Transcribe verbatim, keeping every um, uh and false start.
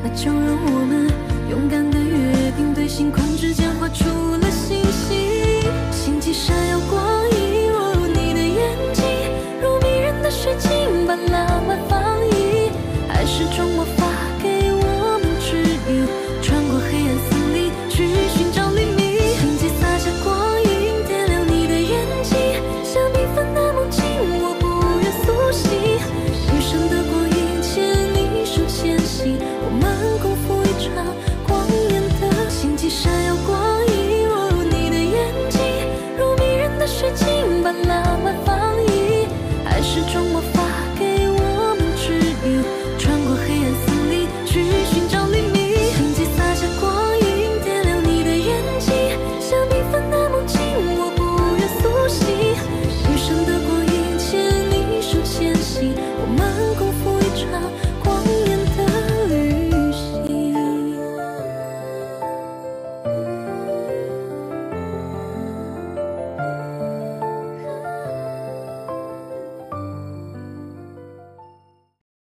那就让我们勇敢的约定，对星空之间画出了星星。星际闪耀光影，如你的眼睛，如迷人的水晶般浪漫放映，还是种模仿。